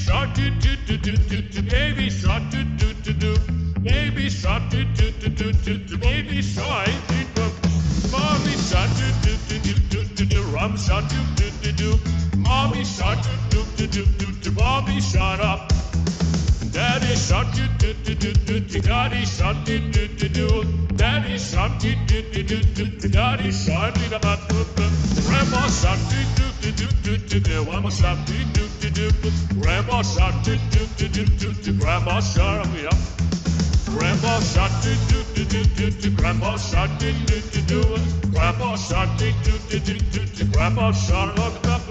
shark do do do do do do, baby shark do do do do, baby shark do do do do do do, baby shark do do, mommy shark do do do do do do, rum shark do do do do, mommy shark do do do do do, mommy shut up. Daddy shark do do do do do do, daddy shark do do do do, daddy shark do do do do do, daddy shark do do do do, grandma shark do do do do do do, grandma shark do do do do do, grandma shark do do do do do do, grandma shark up. Grandma shark do do do do do do, grandma shark do do do do, grandma shark do do do do do, grandma shark up.